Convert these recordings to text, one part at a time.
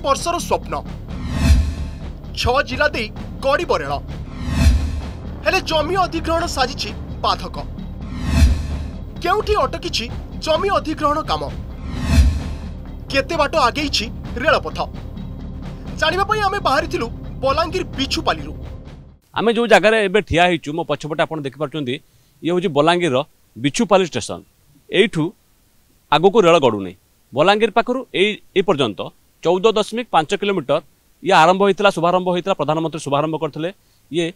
वर्षर स्वप्न 6 जिला दे गड़ब रेल हेले जमी अधिग्रहण साजिछि बाधक केउठी अटकिछि जमी अधिग्रहण काम केते बाट आगेइछि रेलपथ जानिबा पई आमे बाहरिथिलु बलांगीर बिछुपाली आमे जो जगह एबे ठिया हिचु मो पछपटे आपण देखि परचुंदी ये होची बलांगीर बिछुपाली स्टेशन एठू आगो को रेल गडु नै बलांगीर पाखरु ए पर्यंत 14.5 किलोमीटर ये आरंभ होइतला शुभारंभ होइतला प्रधानमंत्री शुभारंभ करथिले ये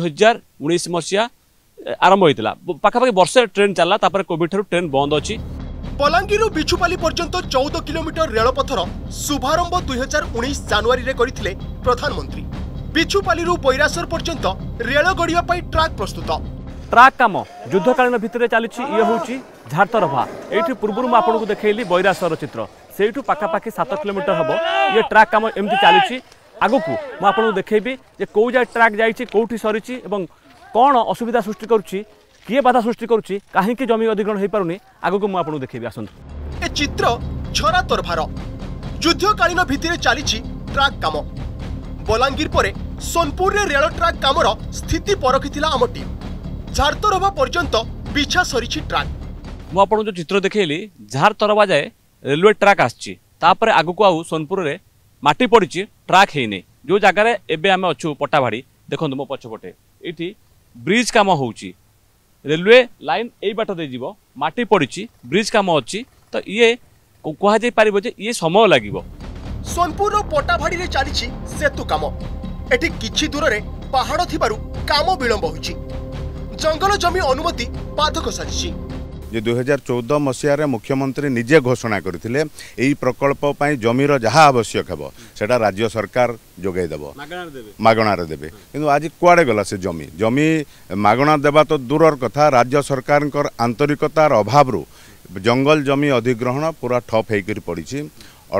2019 मसिया आरंभ होइतला पाखापाखि वर्षे ट्रेन चलला तापर कोविड थारु ट्रेन बंद अछि बलांगीर बिछुपाली पर्यंत 14 किलोमीटर रेलपथर शुभारंभ 2019 जनवरी रे करिथिले प्रधानमंत्री बिछुपाली बैरासर पर्यंत रेल गड़िया ट्राक प्रस्तुत ट्राक काम युद्धकालीन भितर चली ये हूँ झारतरभा ये पूर्व मुझे आपको देखली बैरासर चित्र से पाखापाखि 7 किलोमीटर हम ये ट्राक काम एमती चली आगू को मुझे देखेबी कौ जा ट्राक जाठी सरी कौन असुविधा सृष्टि करुच्ची किए बाधा सृष्टि करुच्ची कहीं जमी अधिग्रहण हो पारुनी आगू को मुझे देखेबी आसतु ए चित्र झरातरभार युद्धकालीन भितर चली ट्राक काम बलांगीर परे सोनपुर रे रेल ट्राक कामर स्थिति परखिथिला आम टीम झारतरभा पर्यंत बिछा सरीछि ट्राक मु आपन जो चित्र देखैली झारतरभा जाए रेलवे ट्राक आछि तापर आगु को आउ सोनपुर रे माटी पड़िछि ट्राक हेने जो जगह रे एबे आमे अछु पटाभाड़ी देखंतु मो पछपटे एठी ब्रिज काम होउछि रेलवे लाइन एई बाट दे जीवो माटी पड़िछि ब्रिज काम अछि तो ये कहा जाय पारिबो जे ये समय लागिवो सोनपुर पटाभाड़ी रे चली सेतु काम एठी किछि दूर रे पहाड़ थिबारु काम विलंब होछि जंगल जमी अनुमति बाधक साजिछि जे 2014 मसीह मुख्यमंत्री निजे घोषणा करथिले एई प्रकल्प पई जमीर जहा आवश्यक हेबो सेटा राज्य सरकार जोगाई देबो मागणार देबे किंतु आज कुआडे गला से जमी मागणा देबा तो दूरर कथा राज्य सरकार आंतरिकतार अभाव रु जंगल जमी अधिग्रहण पूरा ठप हेकरी पड़िछि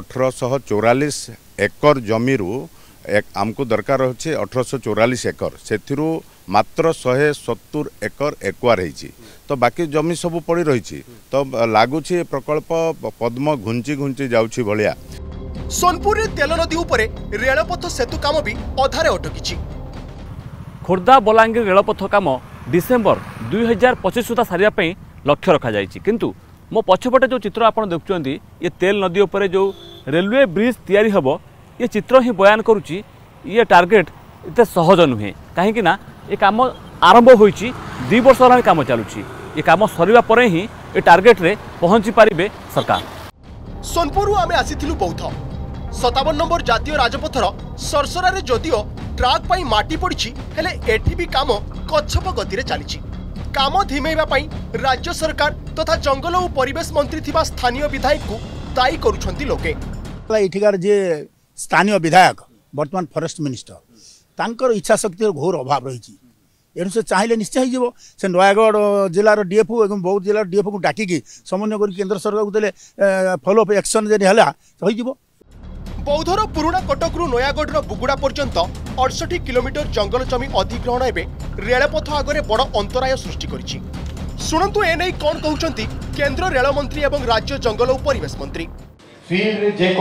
1844 एकर जमीरू आमको दरकार होचे 1844 एकर से मात्र 170 एकर एक्वार होइछि तो बाकी जमी सब पड़ी रही तो लागुछि प्रकल्प पद्म घुंची घुंची जाउछि भलिया सोनपुर रे तेल नदी उपरे रेलपथ सेतु काम भी अधारे अटकिछि खोर्धा बलांगीर रेलपथ काम डिसेम्बर 2025 सुधा सारिया पई लक्ष्य रखा जाइछि किंतु मो पछपटे जो चित्र आप देखुं ये तेल नदी उपर जो रेलवे ब्रिज तैयारी हबो ये चित्र ही बयान करुच्ची ये टार्गेट इतने सहज नुहे कहीं ये काम आरंभ होइछि 2 वर्ष होलानि काम चलुछि ये काम सरिबा परे ही ये टार्गेट रे पहुंची पारिबे सरकार सोनपुर आमे आसीथिलु बौद्ध 57 नंबर जातीय राजपथर सरसरा रे जदियो ट्राक पाई माटी पड़िछि हेले एठी भी काम कच्छप गति रे चलिछि काम धिमेइबा पाई राज्य सरकार तथा जंगल और परिवेश मंत्री थिबा स्थानीय विधायक को दायी करुछंती लोके एठिकार जे स्थानीय विधायक वर्तमान फॉरेस्ट मिनिस्टर तांकर इच्छा शक्ति घोर अभाव रही एणु से चाहिए निश्चय हो से नयागढ़ जिलार डीएफओ और बौद्ध जिलार डीएफओ को डाकिकी समन्वय कर केन्द्र सरकार को देले फॉलोअप एक्शन जे हला हो बौद्धर पुराणा कटकरू नयागढ़ बुगुड़ा पर्यंत 68 किलोमीटर जंगल जमी अधिग्रहण एवं रेलपथ आगे बड़ अंतराय सृष्टि करिछि सुनंतु एने कौन कहउचंती केंद्र रेल मंत्री एवं राज्य जंगल और परिवेश मंत्री फील्ड रे जे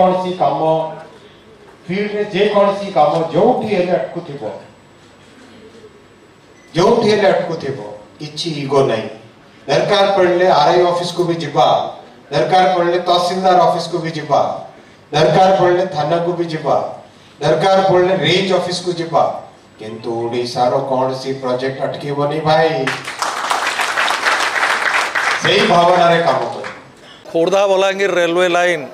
कोनसी काम जोठी हेले अटकुथिबो किछि ईगो नहीं दरकार पड़ले आरआई ऑफिस को भी जिबा दरकार पड़ले तहसीलदार ऑफिस को भी जिबा दरकार पड़ले थाना को भी जिबा दरकार पड़ले रेंज ऑफिस को जिबा किंतु ओडिसा रो कौन सी प्रोजेक्ट अटकीबोनी भाई सही भावना रे काम कर खोर्धा बलांगीर रेलवे लाइन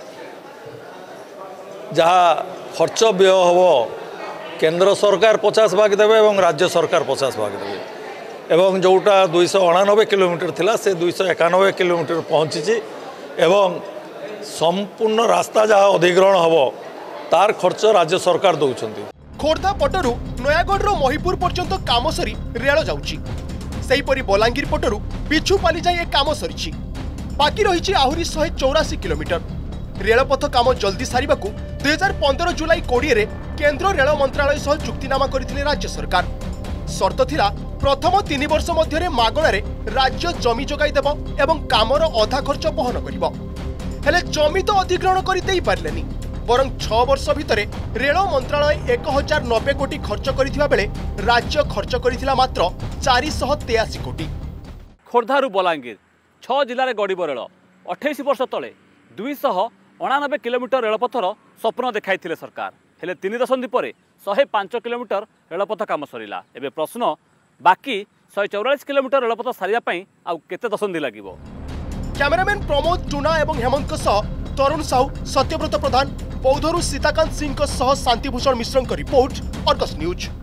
जहाँ खर्च व्यय हम केंद्र सरकार 50 भाग देवे और राज्य सरकार 50 भाग देवे एवं जोटा 299 किलोमीटर थिला से 291 किलोमीटर पहुँची एवं संपूर्ण रास्ता जहाँ अधिग्रहण हम तार खर्च राज्य सरकार दौरान खोर्धा पटरु नयागढ़ महिपुर पर्यंत काम सरी रेल जाउची सेहीपरि बलांगीर पटरु बिछुपाली जाए काम सरी बाकी रही आहरी 184 किलोमीटर रेलपथ काम जल्दी सारिबा 2015 जुलाई 20 रे केंद्र रेल मंत्रालय सह चुक्तिनामा करथिले राज्य सरकार शर्त थिला प्रथम 3 वर्ष मध्य मागणारे राज्य जमी जोगाई देव एवं कामर अधा खर्च बहन करिबो हेले जमी तो अधिग्रहण करि देई पारलेनी बरं 6 वर्ष भितर रेल मंत्रालय 1090 कोटी खर्च करथिबा बेले राज्य खर्च करथिला मात्र 483 कोटी। खोर्धारू बलांगीर 6 जिले में गड़ब रेल 28 वर्ष तले 299 किलोमीटर रेलपथर स्वप्न देखाई सरकार हेले 3 दशंधि पर 105 किलोमीटर रेलपथ काम सरिला। एबे प्रश्न बाकी 144 किलोमीटर रेलपथ सारिया आउ केते दशंधि लागिबो। कैमरामैन प्रमोद टुना एवं हेमंत सह तरुण साहू, सत्यव्रत प्रधान, बौद्धरू Sitakant Singh Shantibhushan Mishra report, Argus news.